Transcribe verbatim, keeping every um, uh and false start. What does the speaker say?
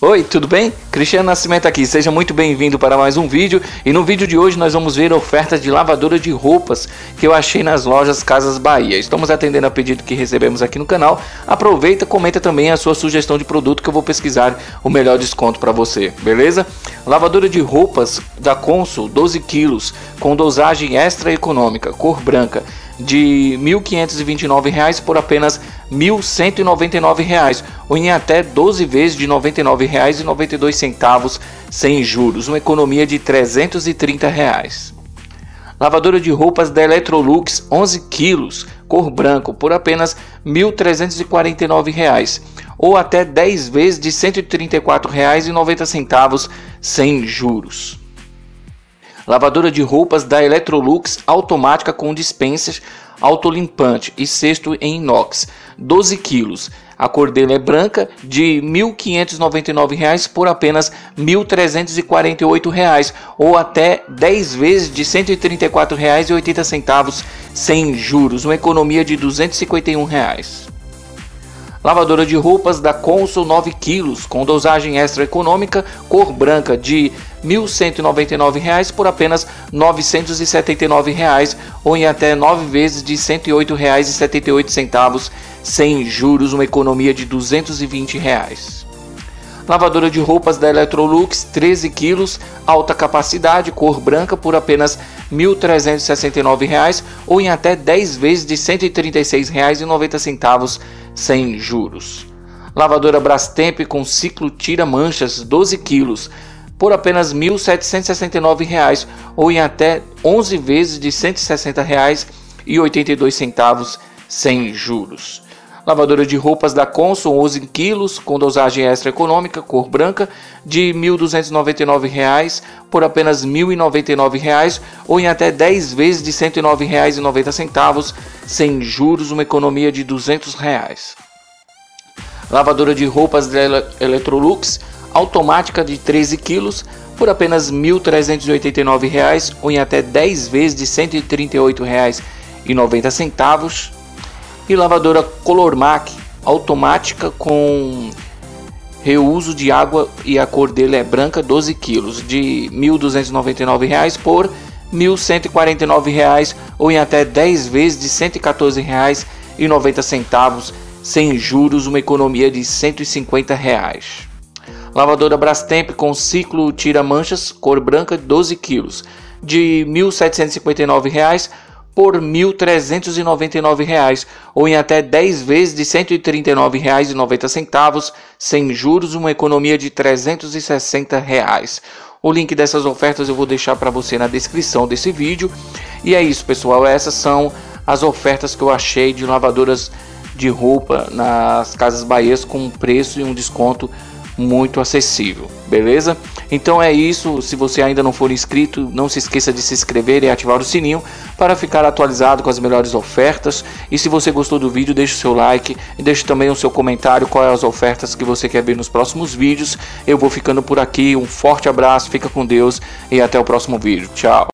Oi, tudo bem? Cristiano Nascimento aqui, seja muito bem-vindo para mais um vídeo. E no vídeo de hoje nós vamos ver ofertas de lavadora de roupas que eu achei nas lojas Casas Bahia. Estamos atendendo a pedido que recebemos aqui no canal. Aproveita, comenta também a sua sugestão de produto que eu vou pesquisar o melhor desconto para você, beleza? Lavadora de roupas da Consul, doze quilos, com dosagem extra econômica, cor branca, de mil quinhentos e vinte e nove reais por apenas mil cento e noventa e nove reais, ou em até doze vezes de noventa e nove reais e noventa e dois centavos sem juros, uma economia de trezentos e trinta reais. Lavadora de roupas da Electrolux, onze quilos, cor branco, por apenas mil trezentos e quarenta e nove reais, ou até dez vezes de cento e trinta e quatro reais e noventa centavos sem juros. Lavadora de roupas da Electrolux automática com dispensas autolimpante e cesto em inox, doze quilos. A cor dele é branca, de mil quinhentos e noventa e nove reais por apenas mil trezentos e quarenta e oito reais, ou até dez vezes de cento e trinta e quatro reais e oitenta centavos sem juros, uma economia de duzentos e cinquenta e um reais. Lavadora de roupas da Consul, nove quilos, com dosagem extra econômica, cor branca, de mil cento e noventa e nove reais por apenas novecentos e setenta e nove reais, ou em até nove vezes de cento e oito reais e setenta e oito centavos sem juros, uma economia de duzentos e vinte reais. Lavadora de roupas da Electrolux, treze quilos, alta capacidade, cor branca, por apenas mil trezentos e sessenta e nove reais, ou em até dez vezes de cento e trinta e seis reais e noventa centavos sem juros. Lavadora Brastemp com ciclo tira manchas, doze quilos, por apenas mil setecentos e sessenta e nove reais, ou em até onze vezes de cento e sessenta reais e oitenta e dois centavos sem juros. Lavadora de roupas da Consul, onze quilos, com dosagem extra econômica, cor branca, de mil duzentos e noventa e nove reais por apenas mil e noventa e nove reais, ou em até dez vezes de cento e nove reais e noventa centavos sem juros, uma economia de duzentos reais. Lavadora de roupas da Electrolux automática de treze quilos por apenas mil trezentos e oitenta e nove reais, ou em até dez vezes de cento e trinta e oito reais e noventa centavos. E lavadora Colormac automática com reuso de água e a cor dele é branca, doze quilos, de mil duzentos e noventa e nove reais por mil cento e quarenta e nove reais, ou em até dez vezes de cento e quatorze reais e noventa centavos sem juros, uma economia de cento e cinquenta reais. Lavadora Brastemp com ciclo tira manchas, cor branca, doze quilos, de mil setecentos e cinquenta e nove reais por mil trezentos e noventa e nove reais, ou em até dez vezes de cento e trinta e nove reais e noventa centavos sem juros, uma economia de trezentos e sessenta reais. O link dessas ofertas eu vou deixar para você na descrição desse vídeo. E é isso, pessoal, essas são as ofertas que eu achei de lavadoras de roupa nas Casas Bahias com um preço e um desconto muito acessível, beleza? Então é isso. Se você ainda não for inscrito, não se esqueça de se inscrever e ativar o sininho para ficar atualizado com as melhores ofertas. E se você gostou do vídeo, deixe o seu like e deixe também o seu comentário quais as ofertas que você quer ver nos próximos vídeos. Eu vou ficando por aqui, um forte abraço, fica com Deus e até o próximo vídeo. Tchau!